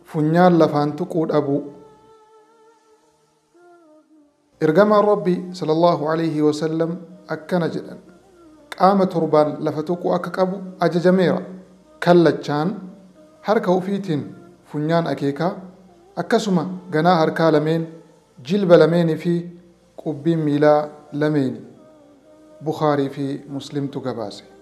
funyaan lafaan tuquu dhabuu. Ergamaan Rabbi sallallahu alayhi wa sallam akkana jedhan qaama torbaan lafa tuquu akka qabu ajajameera. Kallachaan harka ufiitiin funyaan akeekaa akkasuma ganaa harkaa lameen jilba lameenii fi qubbiin miilaa lameeni. Bukhaarii fi Muslimtu gabaase.